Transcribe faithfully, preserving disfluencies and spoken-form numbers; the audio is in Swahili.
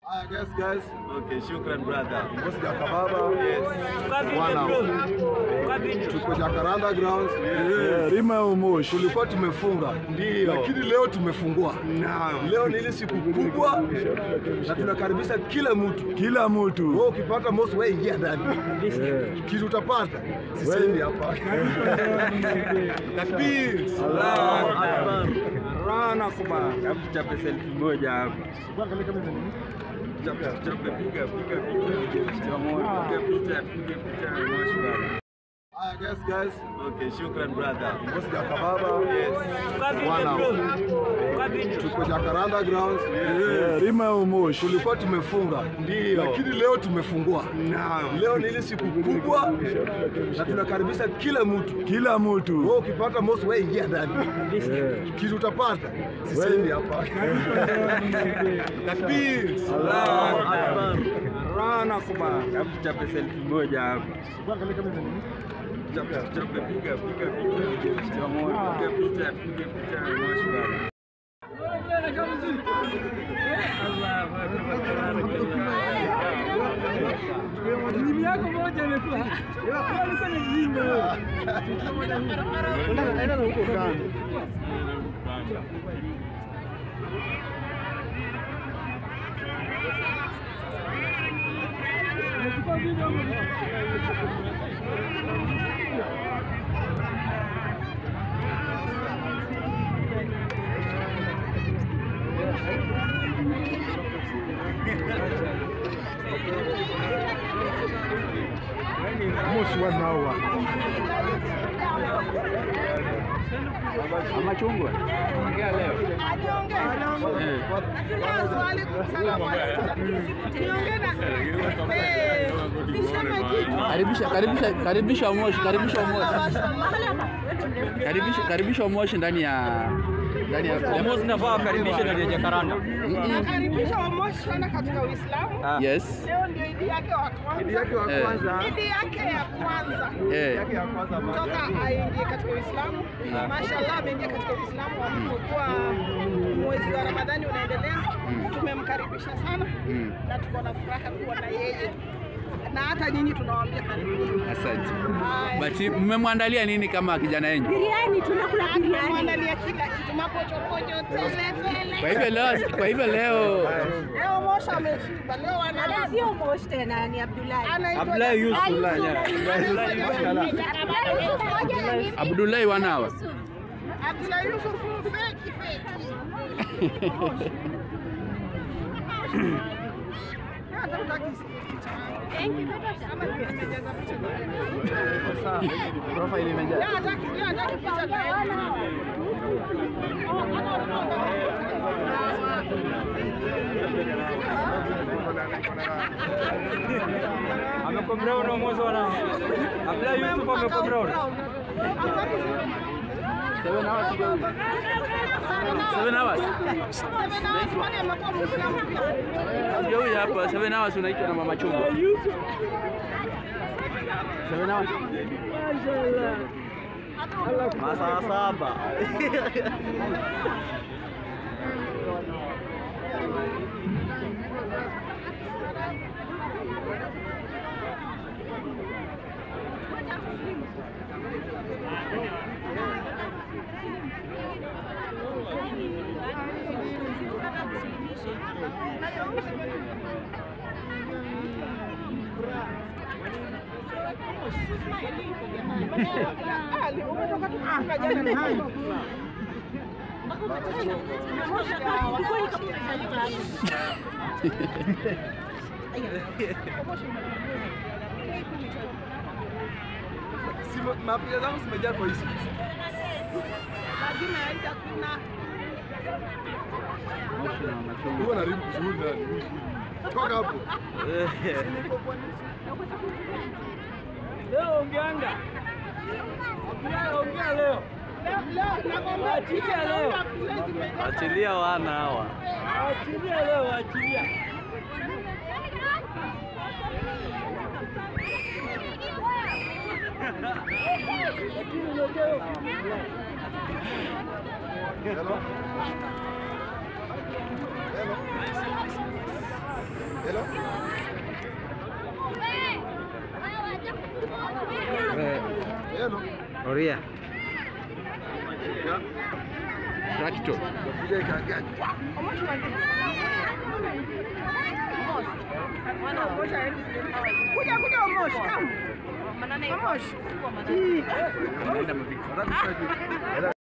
I guess guys. Okay, shukran brother. Boss Jakababa. Yes. Tuko Jacaranda grounds. Yeah, Rima Omosh. Tulikuwa tumefunga. Ndio. Lakini leo tumefungua. Naam. Leo ni ile siku kubwa na tunakaribisha kila mtu. Kila mtu. Wewe ukipata mosi wewe ingia ndani. Kitu utapata. Sisemi hapa. Takbir. Allahu Akbar. Rana kuba. Hebu tuchape selfie moja hapa. Chape chape piga piga picha moja. Piga picha piga picha mashukuru. I guess guys. Okay, shukran brother. Boss Jakababa. Yes. Tuko Jacaranda grounds. Yeah, Rima Omosh. Tulikuwa tumefunga. Ndio. Lakini leo tumefungua. Naam. Leo ni ile siku kubwa na tunakaribisha kila mtu. Kila mtu. Wewe ukipata mosi wewe ingia ndani. Kitu utapata. Sisemi hapa. Takbir. Allahu Akbar. Rana kuba. Hebu tuchape selfie moja hapa. Chape chape piga piga picha moja. Piga picha piga picha mashukuru. Elimu yako moja imekula. Wewe ulikuwa ni mjinga wewe. Unaenda huko kando. Moshi wanaua. Ama chungwa. Ongea leo. Ajiongea. Swali salamu alaykum. Niongee na. Eh, niseme kitu. Karibisha karibisha karibisha Omosh, karibisha Omosh. Karibisha karibisha Omosh ndani ya ndani ya Omosh nafaa karibisha ndani ya Jacaranda. Nakaribisha Omosh sana katika Uislamu. Yes. Leo ndio idi yake wa kwanza. Idi yake wa kwanza. Idi yake ya kwanza. Eh. Yake ya kwanza Toka aingie katika Uislamu. Mashallah ameingia katika Uislamu alipokuwa mwezi wa Ramadhani unaendelea. Tumemkaribisha sana na tuko na furaha kuwa na yeye. Na hata nyinyi tunawaambia karibu. Asante. But mmemwandalia nini kama kijana wenu? Biriani, tunakula biriani. Tunamwandalia kila kitu, mapochopocho, tele tele. Kwa hivyo leo kwa hivyo leo Leo Omosh ameshiba. Leo ana sio Omosh tena, ni Abdullahi. Abdullahi Yusuf. Abdullahi wanawa. Abdullahi Yusuf fake fake. Thank you. Profile imejaa. Amekombreona Omosh wana. Abdullahi Yusuf amekombreona. Seven hours ago. Seven hours. Ndio huyu hapa seven hours unaitwa na mama chungwa. Seven hours. Masaa saba. Sima mapiga zangu zimejaa kwa hizi. Lazima aita kuna. Huwa na ribu kuzuri ndani. Toka hapo. Leo ongeanga. Ongea leo. Achilia leo. Achilia wana hawa. Achilia leo, achilia. Hello. Hello. Oria. Tractor. Kuja kuja Omosh, come. Omosh.